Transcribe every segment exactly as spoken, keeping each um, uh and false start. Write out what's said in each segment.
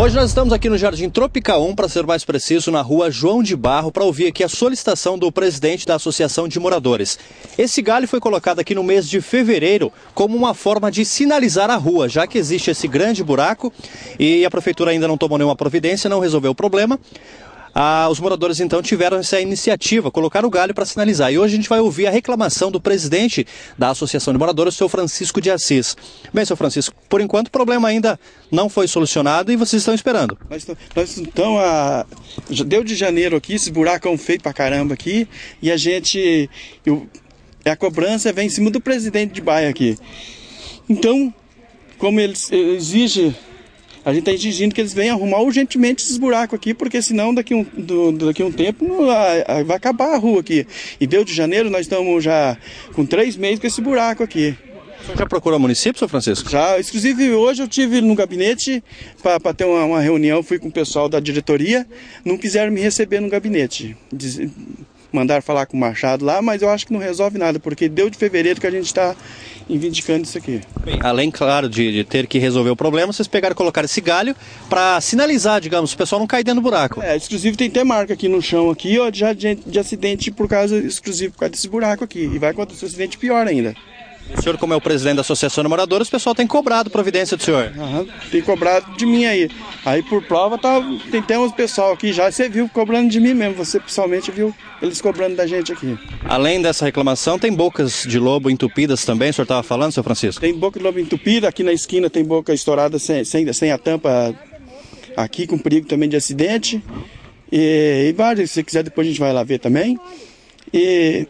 Hoje nós estamos aqui no Jardim Tropical um, para ser mais preciso, na rua João de Barro, para ouvir aqui a solicitação do presidente da Associação de Moradores. Esse galho foi colocado aqui no mês de fevereiro como uma forma de sinalizar a rua, já que existe esse grande buraco e a prefeitura ainda não tomou nenhuma providência, não resolveu o problema. Ah, os moradores então tiveram essa iniciativa, colocar o galho para sinalizar. E hoje a gente vai ouvir a reclamação do presidente da Associação de Moradores, o senhor Francisco de Assis. Bem, senhor Francisco, por enquanto o problema ainda não foi solucionado e vocês estão esperando. Nós, nós então, a, deu de janeiro aqui, esse buracão feito pra caramba aqui, e a gente, eu, a cobrança vem em cima do presidente de bairro aqui. Então, como ele exige... A gente está exigindo que eles venham arrumar urgentemente esses buracos aqui, porque senão daqui um, do, daqui um tempo não, a, a, vai acabar a rua aqui. E deu de janeiro, nós estamos já com três meses com esse buraco aqui. O senhor já procurou o município, senhor Francisco? Já, inclusive hoje eu tive no gabinete para ter uma, uma reunião, fui com o pessoal da diretoria, não quiseram me receber no gabinete. Diz, mandaram falar com o Machado lá, mas eu acho que não resolve nada, porque deu de fevereiro que a gente está reivindicando isso aqui. Bem, além, claro, de, de ter que resolver o problema, vocês pegaram e colocaram esse galho para sinalizar, digamos, o pessoal não cair dentro do buraco. É, exclusive tem até marca aqui no chão, aqui, ó, já de, de acidente por causa, exclusivo por causa desse buraco aqui, e vai acontecer um acidente pior ainda. O senhor, como é o presidente da Associação de Moradores, o pessoal tem cobrado providência do senhor. Aham, tem cobrado de mim aí. Aí por prova tá, tem até uns pessoal aqui já, você viu cobrando de mim mesmo, você pessoalmente viu eles cobrando da gente aqui. Além dessa reclamação, tem bocas de lobo entupidas também, o senhor estava falando, senhor Francisco? Tem boca de lobo entupida, aqui na esquina tem boca estourada sem, sem, sem a tampa aqui, com perigo também de acidente. E, e vários, se você quiser depois a gente vai lá ver também. E...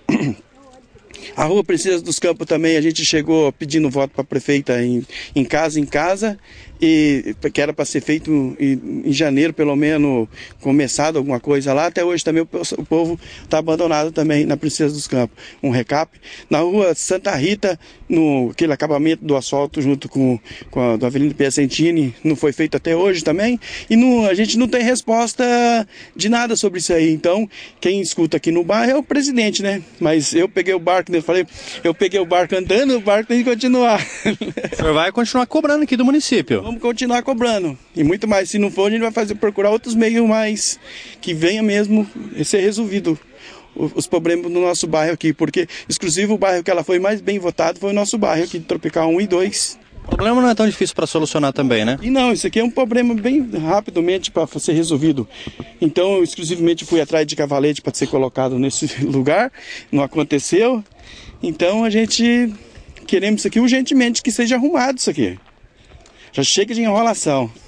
A rua Princesa dos Campos também, a gente chegou pedindo voto para a prefeita em, em casa em casa, e que era para ser feito em, em janeiro, pelo menos, começado alguma coisa lá. Até hoje também o, o povo está abandonado também na Princesa dos Campos. Um recap. Na rua Santa Rita, no aquele acabamento do asfalto junto com, com a do Avenida Piacentini, não foi feito até hoje também. E não, a gente não tem resposta de nada sobre isso aí. Então, quem escuta aqui no bairro é o presidente, né? Mas eu peguei o barco, eu falei, eu peguei o barco andando, o barco tem que continuar. O senhor vai continuar cobrando aqui do município? Vamos continuar cobrando. E muito mais. Se não for, a gente vai fazer, procurar outros meios mais que venha mesmo ser resolvido os problemas no nosso bairro aqui. Porque, exclusivo, o bairro que ela foi mais bem votado foi o nosso bairro aqui de Tropical um e dois. O problema não é tão difícil para solucionar também, né? E não, isso aqui é um problema bem rapidamente para ser resolvido. Então, eu exclusivamente fui atrás de cavalete para ser colocado nesse lugar. Não aconteceu. Então, a gente queremos isso aqui urgentemente, que seja arrumado isso aqui. Já chega de enrolação.